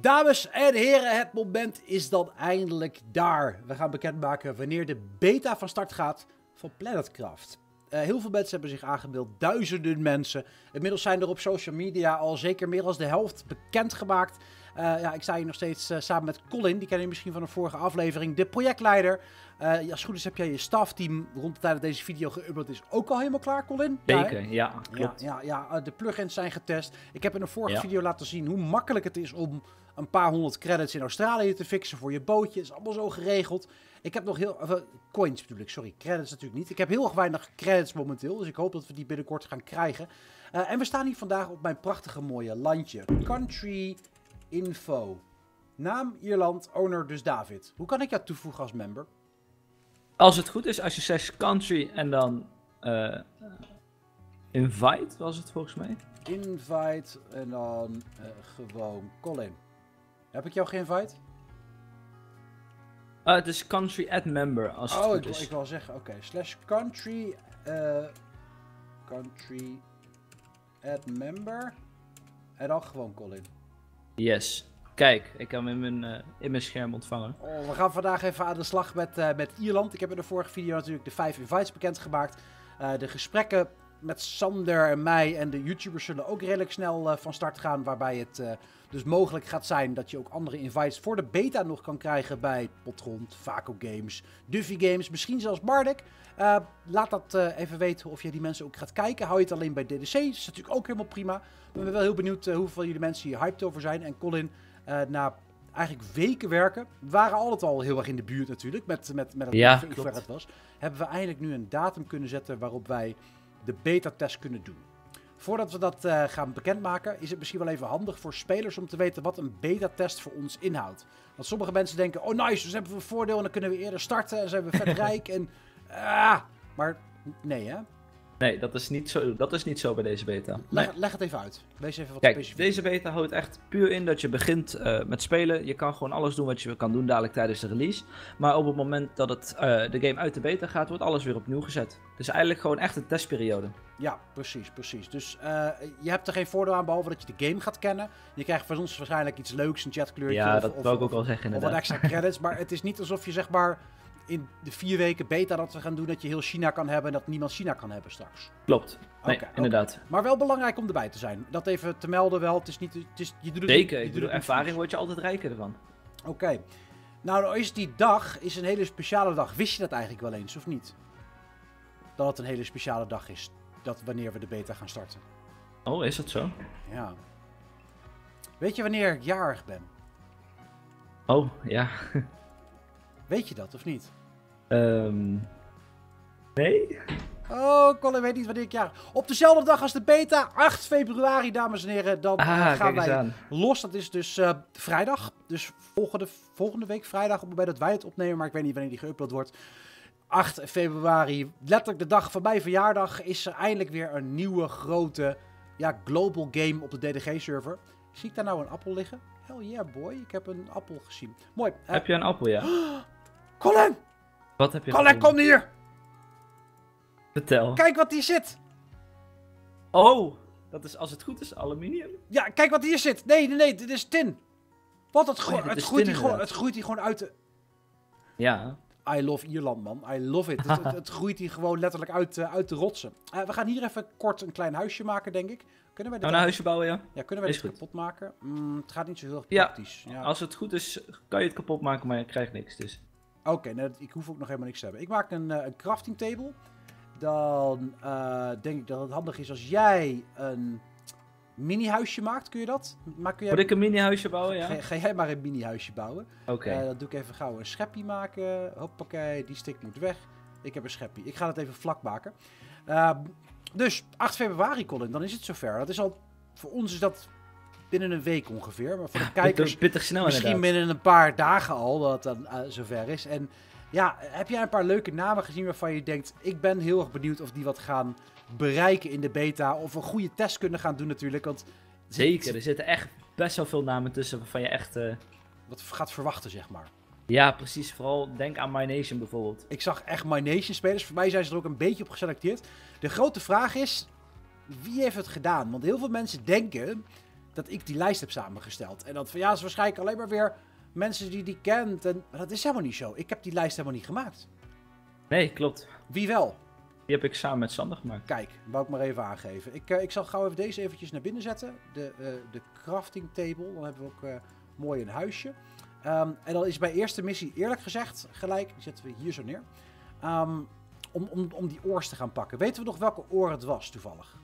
Dames en heren, het moment is dan eindelijk daar. We gaan bekendmaken wanneer de beta van start gaat van PlanetCraft. Heel veel mensen hebben zich aangemeld, duizenden mensen. Inmiddels zijn er op social media al zeker meer dan de helft bekendgemaakt. Ik sta hier nog steeds samen met Colin, die ken je misschien van een vorige aflevering, de projectleider. Als het goed is heb jij je stafteam rond de tijd dat deze video geüpload is ook al helemaal klaar, Colin? Zeker, ja, klopt. De plugins zijn getest. Ik heb in een vorige video laten zien hoe makkelijk het is om een paar honderd credits in Australië te fixen voor je bootje. Het is allemaal zo geregeld. Ik heb nog coins bedoel ik, sorry, credits natuurlijk niet. Ik heb heel erg weinig credits momenteel, dus ik hoop dat we die binnenkort gaan krijgen. En we staan hier vandaag op mijn prachtige mooie landje. Country info. Naam Ierland, owner dus David. Hoe kan ik jou toevoegen als member? Als het goed is, als je zegt country en dan invite, was het volgens mij. Invite en dan gewoon Colin. Heb ik jou geïnvite? Het is country add member, als het goed is. Ik wil zeggen, oké. /country country add member. En dan gewoon Colin. Yes. Kijk, ik heb hem in mijn scherm ontvangen. Oh, we gaan vandaag even aan de slag met Ierland. Ik heb in de vorige video natuurlijk de 5 invites bekendgemaakt. De gesprekken met Sander en mij en de YouTubers zullen ook redelijk snel van start gaan. Waarbij het dus mogelijk gaat zijn dat je ook andere invites voor de beta nog kan krijgen bij Potrond, Vaco Games, Duffy Games, misschien zelfs Bardek. Laat dat even weten of je die mensen ook gaat kijken. Hou je het alleen bij DDC, dat is natuurlijk ook helemaal prima. Ik ben wel heel benieuwd hoeveel jullie mensen hier hyped over zijn. En Colin, na eigenlijk weken werken, we waren altijd al heel erg in de buurt natuurlijk, met het hoe het was. Hebben we eindelijk nu een datum kunnen zetten waarop wij de beta-test kunnen doen. Voordat we dat gaan bekendmaken, is het misschien wel even handig voor spelers om te weten wat een beta-test voor ons inhoudt. Want sommige mensen denken, oh nice, dus hebben we een voordeel en dan kunnen we eerder starten en zijn we vet rijk. Maar nee hè? Nee, dat is niet zo bij deze beta. Leg het even uit. Wees even wat specifiek. specifiek. Deze beta houdt echt puur in dat je begint met spelen. Je kan gewoon alles doen wat je kan doen dadelijk tijdens de release. Maar op het moment dat de game uit de beta gaat, wordt alles weer opnieuw gezet. Dus eigenlijk gewoon echt een testperiode. Ja, precies. Dus je hebt er geen voordeel aan, behalve dat je de game gaat kennen. Je krijgt van ons waarschijnlijk iets leuks, een chatkleurtje. Ja, dat wou ik ook al zeggen inderdaad. Of wat extra credits, maar het is niet alsof je zeg maar in de 4 weken beta dat we gaan doen, dat je heel China kan hebben en dat niemand China kan hebben straks. Klopt. Nee, inderdaad. Maar wel belangrijk om erbij te zijn. Dat even te melden wel. Het is niet, je doet het zeker, niet, ik bedoel, ervaring word je altijd rijker ervan. Oké. Nou is die dag een hele speciale dag. Wist je dat eigenlijk wel eens, of niet? Dat het een hele speciale dag is. Dat wanneer we de beta gaan starten. Oh, is dat zo? Ja. Weet je wanneer ik jarig ben? Oh, ja. Weet je dat, of niet? Nee? Oh, Colin weet niet wanneer ik jarig. Op dezelfde dag als de beta, 8 februari, dames en heren. Dan gaan wij los. Dat is dus vrijdag. Dus volgende week vrijdag, op het moment dat wij het opnemen. Maar ik weet niet wanneer die geüpload wordt. 8 februari, letterlijk de dag van mijn verjaardag, is er eindelijk weer een nieuwe grote global game op de DDG-server. Zie ik daar nou een appel liggen? Hell yeah, boy. Ik heb een appel gezien. Mooi. Heb je een appel, ja? Colin! Wat heb je Colin, kom hier! Vertel. Kijk wat hier zit! Oh! Dat is, als het goed is, aluminium? Ja, kijk wat hier zit. Nee, dit is tin. Wat, het groeit hier gewoon uit de... Ja. I love Ierland, man. I love it. Het groeit hier gewoon letterlijk uit de rotsen. We gaan hier even kort een klein huisje maken, denk ik. Kunnen wij dit een huisje bouwen, ja? Ja, kunnen wij dit kapot maken? Het gaat niet zo heel erg praktisch. Ja, als het goed is, kan je het kapot maken, maar je krijgt niks. Dus. Oké, ik hoef ook nog helemaal niks te hebben. Ik maak een crafting table. Dan denk ik dat het handig is als jij een mini-huisje maakt. Kun je dat? Moet ik een mini-huisje bouwen, ja? Ga jij maar een mini-huisje bouwen. Oké. Dan doe ik even gauw een scheppie maken. Hoppakee, die stick moet weg. Ik heb een scheppie. Ik ga het even vlak maken. Dus 8 februari, Colin, dan is het zover. Dat is al, voor ons is dat binnen een week ongeveer. Maar voor de kijkers pittig snel misschien inderdaad. binnen een paar dagen al dat het dan zover is. En ja, heb jij een paar leuke namen gezien waarvan je denkt, ik ben heel erg benieuwd of die wat gaan bereiken in de beta. Of een goede test kunnen gaan doen natuurlijk. Want zeker, er zitten echt best wel veel namen tussen waarvan je echt... wat gaat verwachten, zeg maar. Ja, precies. Vooral denk aan MyNation bijvoorbeeld. Ik zag echt MyNation spelers. Voor mij zijn ze er ook een beetje op geselecteerd. De grote vraag is, wie heeft het gedaan? Want heel veel mensen denken dat ik die lijst heb samengesteld. En dat van ja, is waarschijnlijk alleen maar weer mensen die kent. Maar dat is helemaal niet zo. Ik heb die lijst helemaal niet gemaakt. Nee, klopt. Wie wel? Die heb ik samen met Sander gemaakt. Kijk, wou ik maar even aangeven. Ik zal gauw even deze eventjes naar binnen zetten. De crafting table. Dan hebben we ook mooi een huisje. En dan is bij eerste missie eerlijk gezegd gelijk. Die zetten we hier zo neer. Om die oors te gaan pakken. Weten we nog welke oor het was toevallig?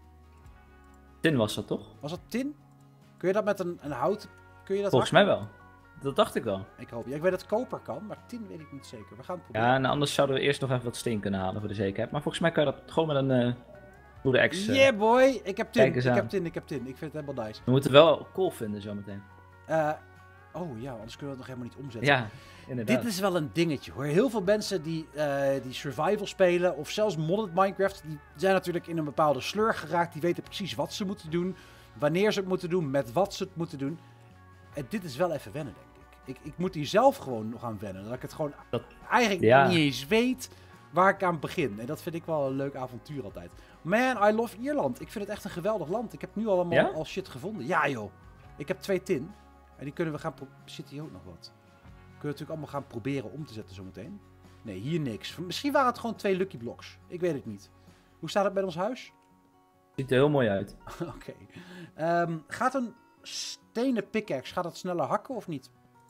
Tin was dat toch? Was dat tin? Kun je dat met een hout... Kun je dat Volgens hakken? mij wel. Dat dacht ik wel. Ik hoop. Ja, ik weet dat koper kan, maar tin weet ik niet zeker. We gaan het proberen. Ja, en anders zouden we eerst nog even wat steen kunnen halen voor de zekerheid. Maar volgens mij kan je dat gewoon met een goede ex... Yeah boy! Ik heb tin. kijk eens Ik aan. heb tin. Ik heb tin. Ik vind het helemaal nice. We moeten wel kool vinden zometeen. Oh ja, anders kunnen we het nog helemaal niet omzetten. Ja, inderdaad. Dit is wel een dingetje hoor. Heel veel mensen die survival spelen of zelfs modded Minecraft, die zijn natuurlijk in een bepaalde sleur geraakt. Die weten precies wat ze moeten doen, wanneer ze het moeten doen, met wat ze het moeten doen. En dit is wel even wennen, denk ik. Ik moet hier zelf gewoon nog aan wennen. Dat ik het gewoon eigenlijk niet eens weet waar ik aan begin. En dat vind ik wel een leuk avontuur altijd. Man, I love Ierland. Ik vind het echt een geweldig land. Ik heb nu allemaal al shit gevonden. Ja joh. Ik heb 2 tin. En die kunnen we gaan... Zit hier ook nog wat? Kunnen we natuurlijk allemaal gaan proberen om te zetten zometeen. Nee, hier niks. Misschien waren het gewoon 2 lucky blocks. Ik weet het niet. Hoe staat het met ons huis? Ziet er heel mooi uit. Oké. Gaat een stenen pickaxe, gaat dat sneller hakken of niet?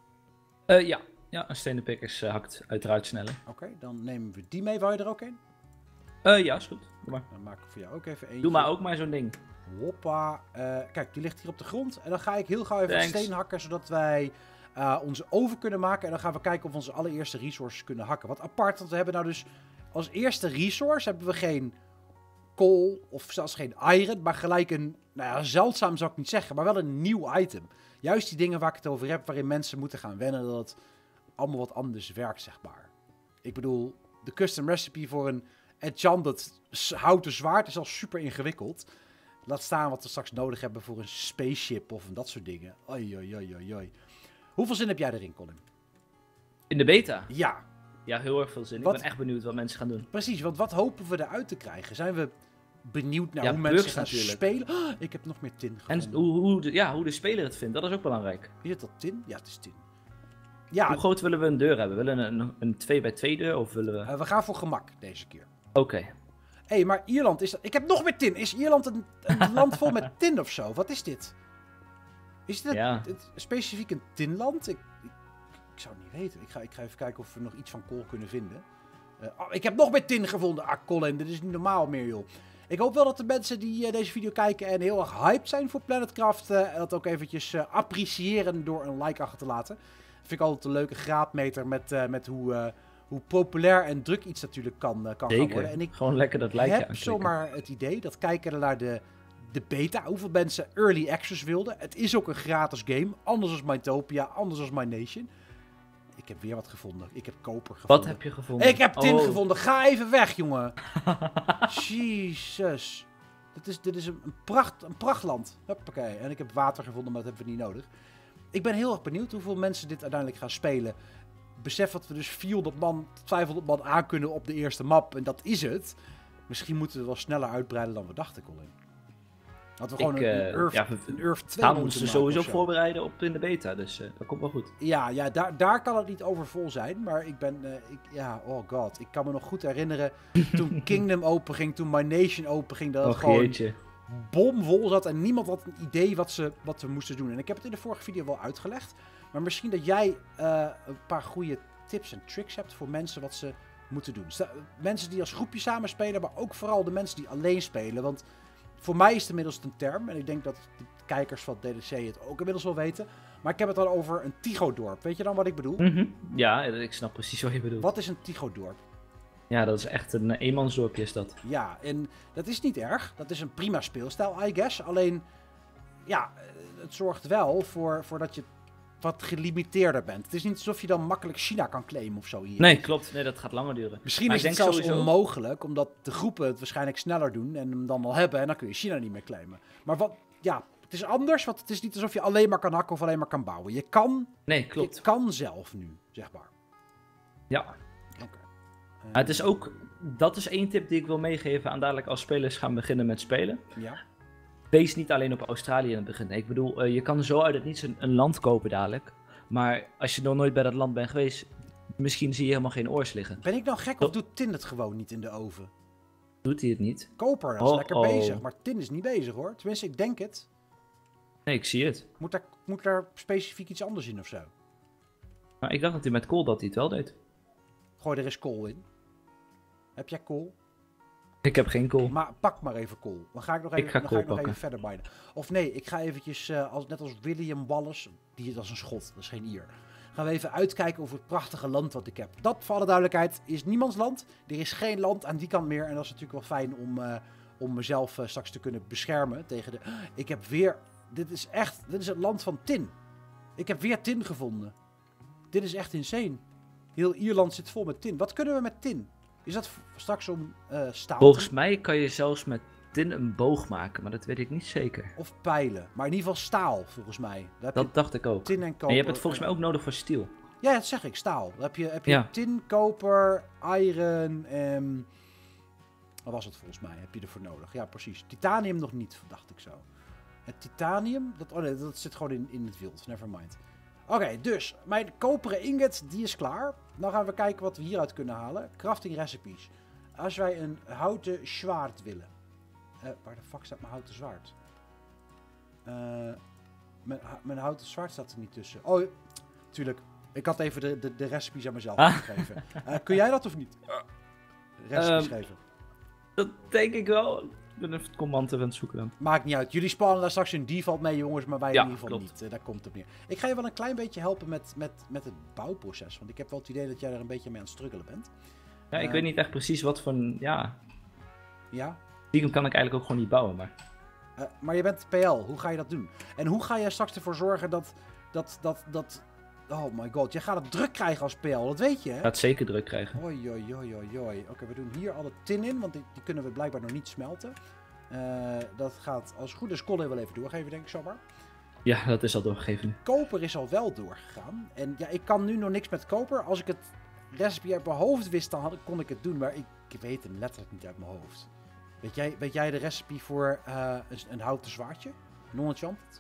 Ja, een stenen pickaxe hakt uiteraard sneller. Oké, dan nemen we die mee. Wou je er ook een? Ja, is goed. Doe maar. Dan maak ik voor jou ook even eentje. Doe maar ook maar zo'n ding. Hoppa. Kijk, die ligt hier op de grond. En dan ga ik heel gauw even Thanks. steen hakken, zodat wij onze oven kunnen maken. En dan gaan we kijken of we onze allereerste resources kunnen hakken. Wat apart, want we hebben nou dus als eerste resource hebben we geen kool of zelfs geen iron, maar gelijk een, nou ja, zeldzaam zou ik niet zeggen, maar wel een nieuw item. Juist die dingen waar ik het over heb, waarin mensen moeten gaan wennen dat het allemaal wat anders werkt, zeg maar. Ik bedoel, de custom recipe voor een enchanted houten zwaard is al super ingewikkeld. Laat staan wat we straks nodig hebben voor een spaceship of dat soort dingen. Oei, oei, oei, oei, oei. Hoeveel zin heb jij erin, Colin? In de beta? Ja. Ja, heel erg veel zin. Wat? Ik ben echt benieuwd wat mensen gaan doen. Precies, want wat hopen we eruit te krijgen? Zijn we benieuwd naar Ja, hoe mensen bugs gaan natuurlijk. spelen? Oh, ik heb nog meer tin En gevonden. hoe de speler het vindt, dat is ook belangrijk. Is het dat tin? Ja, het is tin. Ja, Hoe groot willen we een deur hebben? Willen we een 2x2 deur of willen we... we gaan voor gemak deze keer. Oké. Hé, maar Ierland is dat... Ik heb nog meer tin. Is Ierland een land vol met tin of zo? Wat is dit? Is dit specifiek een tinland? Ik zou het niet weten. Ik ga even kijken of we nog iets van kool kunnen vinden. Ik heb nog meer tin gevonden. Ah, Colin, dit is niet normaal meer, joh. Ik hoop wel dat de mensen die deze video kijken en heel erg hyped zijn voor Planetcraft, dat ook eventjes appreciëren door een like achter te laten. Dat vind ik altijd een leuke graadmeter met hoe populair en druk iets natuurlijk kan gaan worden. En ik gewoon lekker dat like heb zomaar het idee dat kijken naar de beta, hoeveel mensen early access wilden. Het is ook een gratis game, anders als Mytopia, anders als My Nation. Ik heb weer wat gevonden. Ik heb koper gevonden. Wat heb je gevonden? Ik heb tin gevonden. Ga even weg, jongen. Jezus. Dit is een prachtland. Hoppakee. En ik heb water gevonden, maar dat hebben we niet nodig. Ik ben heel erg benieuwd hoeveel mensen dit uiteindelijk gaan spelen. Besef dat we dus 400 man, 500 man aankunnen op de eerste map. En dat is het. Misschien moeten we wel sneller uitbreiden dan we dachten, Colin. Dat we gewoon een Earth 2 gaan moeten ons er maken sowieso of zo. voorbereiden op in de beta, dus dat komt wel goed. Ja, daar kan het niet over vol zijn. Maar ik ben, oh god. Ik kan me nog goed herinneren toen Kingdom open ging, toen My Nation open ging, dat het gewoon jeetje. bomvol zat en niemand had een idee wat we moesten doen. En ik heb het in de vorige video wel uitgelegd. Maar misschien dat jij een paar goede tips en tricks hebt voor mensen wat ze moeten doen. Mensen die als groepje samen spelen, maar ook vooral de mensen die alleen spelen. Want voor mij is het inmiddels een term. En ik denk dat de kijkers van DDC het ook inmiddels wel weten. Maar ik heb het dan over een Tigodorp. Weet je dan wat ik bedoel? Ja, ik snap precies wat je bedoelt. Wat is een Tigodorp? Ja, dat is echt een eenmansdorpje is dat. Ja, en dat is niet erg. Dat is een prima speelstijl, I guess. Alleen, ja, het zorgt wel voor dat je wat gelimiteerder bent. Het is niet alsof je dan makkelijk China kan claimen of zo hier. Nee, klopt. Nee, dat gaat langer duren. Misschien is het zelfs onmogelijk, omdat de groepen het waarschijnlijk sneller doen en hem dan al hebben. En dan kun je China niet meer claimen. Maar het is anders, want het is niet alsof je alleen maar kan hakken of alleen maar kan bouwen. Je kan zelf nu, zeg maar. Ja. Oké. Het is ook, dat is één tip die ik wil meegeven aan dadelijk als spelers gaan beginnen met spelen. Ja. wees niet alleen op Australië in het begin. Ik bedoel, je kan zo uit het niets een land kopen dadelijk. Maar als je nog nooit bij dat land bent geweest, misschien zie je helemaal geen oors liggen. Ben ik nou gek of doet tin het gewoon niet in de oven? Doet hij het niet? Koper, dat is lekker bezig, maar tin is niet bezig hoor. Tenminste, ik denk het. Nee, ik zie het. Moet daar specifiek iets anders in of zo? Maar ik dacht dat hij met kool dat hij het wel deed. Gooi er eens kool in. Heb jij kool? Ik heb geen kool. Maar pak maar even kool. Dan ga ik nog even, Ik ga kool pakken. even verder minen. Of nee, ik ga eventjes, net als William Wallace, die is als een Schot, dat is geen Ier. Gaan we even uitkijken over het prachtige land wat ik heb. Dat, voor alle duidelijkheid, is niemands land. Er is geen land aan die kant meer. En dat is natuurlijk wel fijn om mezelf straks te kunnen beschermen tegen de... Ik heb weer... Dit is het land van tin. Ik heb weer tin gevonden. Dit is echt insane. Heel Ierland zit vol met tin. Wat kunnen we met tin? Is dat straks om staal? Volgens mij kan je zelfs met tin een boog maken, maar dat weet ik niet zeker. Of pijlen. Maar in ieder geval staal, volgens mij. Dat dacht ik ook. Tin en koper. En je hebt het volgens mij ook nodig voor steel. Ja, dat zeg ik, staal. Dan heb je tin, koper, iron en... Wat was het volgens mij? Heb je ervoor nodig? Ja, precies. Titanium nog niet, dacht ik zo. Het titanium, dat zit gewoon in het wild. Nevermind. Oké, dus mijn koperen ingot, die is klaar. Dan gaan we kijken wat we hieruit kunnen halen. Crafting recipes. Als wij een houten zwaard willen. Waar de fuck staat mijn houten zwaard? Mijn houten zwaard staat er niet tussen. Oh, tuurlijk. Ik had even de recipes aan mezelf gegeven. Kun jij dat of niet? Recipes geven. Dat denk ik wel. Ik ben even het command even aan het zoeken dan. Maakt niet uit. Jullie spannen daar straks een default mee, jongens, maar wij in ieder geval klopt. niet. Daar komt het op neer. Ik ga je wel een klein beetje helpen met het bouwproces. Want ik heb wel het idee dat jij er een beetje mee aan het struggelen bent. Ja, ik weet niet echt precies wat voor een... Ja. Ja? Die kan ik eigenlijk ook gewoon niet bouwen, maar... Maar je bent PL. Hoe ga je dat doen? En hoe ga je straks ervoor zorgen dat... Oh my god, jij gaat het druk krijgen als PL, dat weet je, hè? Ik ga het zeker druk krijgen. Oei. Oké, we doen hier alle tin in, want die kunnen we blijkbaar nog niet smelten. Dat gaat als het goed is Colin wel even doorgeven, denk ik zomaar. Ja, dat is al doorgegeven. Koper is al wel doorgegaan. En ja, ik kan nu nog niks met koper. Als ik het recipe uit mijn hoofd wist, dan kon ik het doen. Maar ik weet hem letterlijk niet uit mijn hoofd. Weet jij de recipe voor een houten zwaardje? Non-enchanted?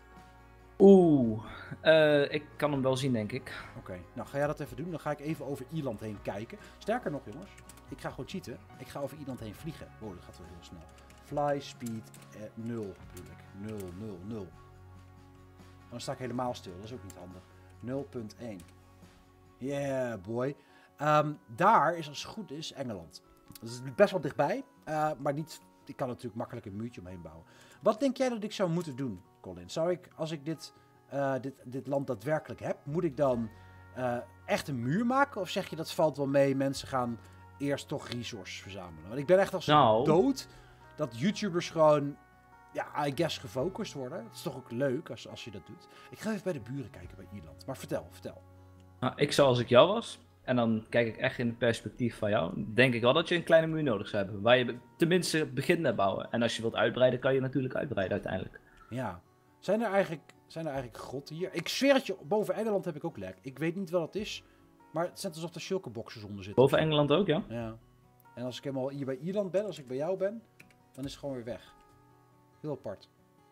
Ik kan hem wel zien, denk ik. Oké, nou ga jij dat even doen. Dan ga ik even over Ierland heen kijken. Sterker nog, jongens. Ik ga gewoon cheaten. Ik ga over Ierland heen vliegen. Oh, dat gaat wel heel snel. Fly speed 0 natuurlijk. 0. Dan sta ik helemaal stil. Dat is ook niet handig. 0.1. Yeah, boy. Daar is als het goed is Engeland. Dat is best wel dichtbij. Maar niet... Ik kan natuurlijk makkelijk een muurtje omheen bouwen. Wat denk jij dat ik zou moeten doen, Colin? Zou ik, als ik dit land daadwerkelijk heb, moet ik dan echt een muur maken? Of zeg je dat valt wel mee, mensen gaan eerst toch resources verzamelen? Want ik ben echt als dood dat YouTubers gewoon, ja, I guess gefocust worden. Het is toch ook leuk als je dat doet. Ik ga even bij de buren kijken bij Ierland. Maar vertel. Nou, ik zou als ik jou was, en dan kijk ik echt in het perspectief van jou, denk ik wel dat je een kleine muur nodig zou hebben. Waar je tenminste begint met bouwen. En als je wilt uitbreiden, kan je natuurlijk uitbreiden uiteindelijk. Ja. Zijn er eigenlijk grotten hier? Ik zweer het je, boven Engeland heb ik ook lek. Ik weet niet wat het is, maar het is net alsof er zulke boxes onder zitten. Boven Engeland ook, ja? Ja. En als ik helemaal hier bij Ierland ben, als ik bij jou ben, dan is het gewoon weer weg. Heel apart.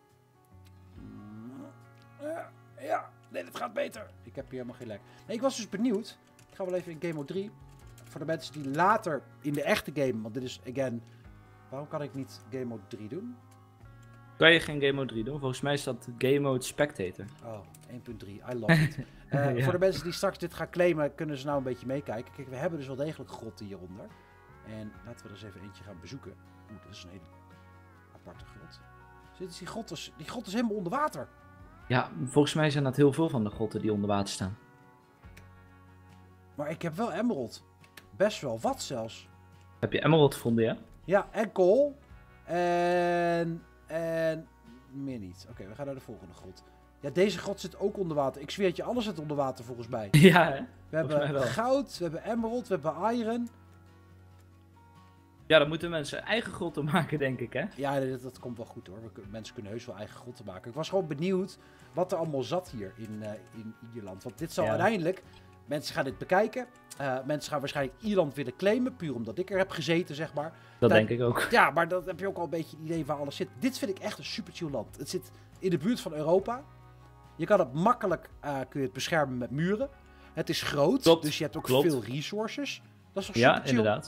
Ja, nee, dit gaat beter. Ik heb hier helemaal geen lek. Nee, ik was dus benieuwd. Ik ga wel even in Game Mode 3. Voor de mensen die later in de echte game, want dit is, again, waarom kan ik niet Game Mode 3 doen? Kan je geen Game Mode 3 doen? Volgens mij is dat Game Mode Spectator. Oh, 1.3. I love it. Ja. Voor de mensen die straks dit gaan claimen, kunnen ze nou een beetje meekijken. Kijk, we hebben dus wel degelijk grotten hieronder. En laten we er eens even eentje gaan bezoeken. Oeh, dat is een hele aparte grot. Die grot is helemaal onder water. Ja, volgens mij zijn dat heel veel van de grotten die onder water staan. Maar ik heb wel emerald. Best wel wat zelfs. Heb je emerald gevonden, ja? Ja, en kool. En meer niet. Oké, we gaan naar de volgende grot. Ja, deze grot zit ook onder water. Ik zweer het je, alles zit onder water volgens mij. Ja, hè? We hebben goud, we hebben emerald, we hebben iron. Ja, dan moeten mensen eigen grotten maken, denk ik, hè? Ja, dat komt wel goed hoor. Mensen kunnen heus wel eigen grotten maken. Ik was gewoon benieuwd wat er allemaal zat hier in Ierland. Want dit zal uiteindelijk Mensen gaan dit bekijken. Mensen gaan waarschijnlijk Ierland willen claimen, puur omdat ik er heb gezeten, zeg maar. Dat denk ik ook. Ja, maar dan heb je ook al een beetje het idee waar alles zit. Dit vind ik echt een super chill land. Het zit in de buurt van Europa. Je kan het makkelijk kun je het beschermen met muren. Het is groot, Klopt. dus je hebt ook Klopt. veel resources. Dat is toch super Ja, chill? inderdaad.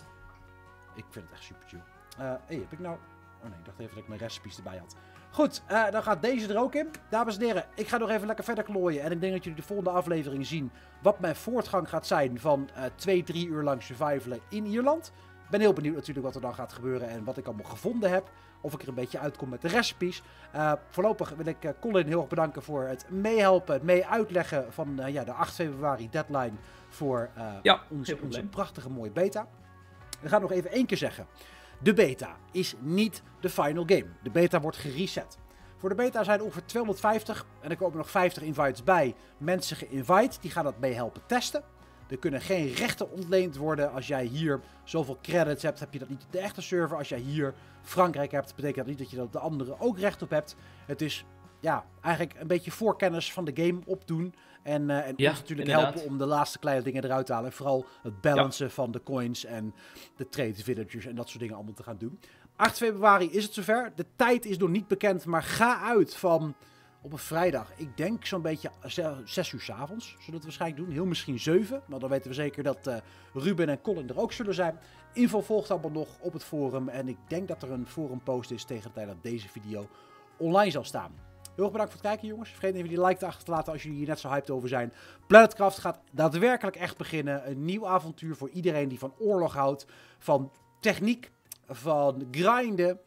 Ik vind het echt super chill. Heb ik nou... Oh nee, ik dacht even dat ik mijn recipes erbij had. Goed, dan gaat deze er ook in. Dames en heren, ik ga nog even lekker verder klooien. En ik denk dat jullie de volgende aflevering zien wat mijn voortgang gaat zijn van 2-3 uur lang survivalen in Ierland. Ik ben heel benieuwd natuurlijk wat er dan gaat gebeuren en wat ik allemaal gevonden heb. Of ik er een beetje uitkom met de recipes. Voorlopig wil ik Colin heel erg bedanken voor het meehelpen, het mee-uitleggen van de 8 februari deadline voor onze prachtige mooie beta. We gaan nog even één keer zeggen. De beta is niet de final game. De beta wordt gereset. Voor de beta zijn ongeveer 250 en er komen nog 50 invites bij. Mensen geïnvite, die gaan dat mee helpen testen. Er kunnen geen rechten ontleend worden. Als jij hier zoveel credits hebt, heb je dat niet op de echte server. Als jij hier Frankrijk hebt, betekent dat niet dat je dat op de andere ook recht op hebt. Het is eigenlijk een beetje voorkennis van de game opdoen. En ons natuurlijk helpen om de laatste kleine dingen eruit te halen. En vooral het balancen van de coins en de trade villagers en dat soort dingen allemaal te gaan doen. 8 februari is het zover. De tijd is nog niet bekend, maar ga uit van op een vrijdag. Ik denk zo'n beetje 6 uur 's avonds. Zullen we het waarschijnlijk doen. Heel misschien 7. Maar dan weten we zeker dat Ruben en Colin er ook zullen zijn. Info volgt allemaal nog op het forum. En ik denk dat er een forumpost is tegen de tijd dat deze video online zal staan. Heel erg bedankt voor het kijken, jongens. Vergeet even die like achter te laten als jullie hier net zo hyped over zijn. Planetcraft gaat daadwerkelijk echt beginnen. Een nieuw avontuur voor iedereen die van oorlog houdt. Van techniek, van grinden,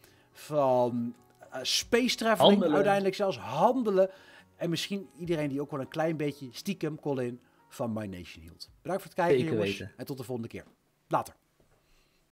van space traveling, handelen. Uiteindelijk zelfs handelen. En misschien iedereen die ook wel een klein beetje stiekem, Colin, van My Nation hield. Bedankt voor het kijken, jongens. En tot de volgende keer. Later.